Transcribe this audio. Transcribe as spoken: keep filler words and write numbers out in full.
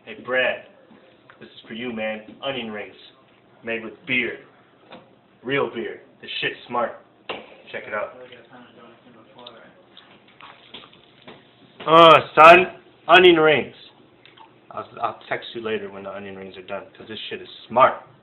Hey, Brad, this is for you, man. Onion rings. Made with beer. Real beer. This shit's smart. Check it out. Uh, son, onion rings. I'll, I'll text you later when the onion rings are done, because this shit is smart.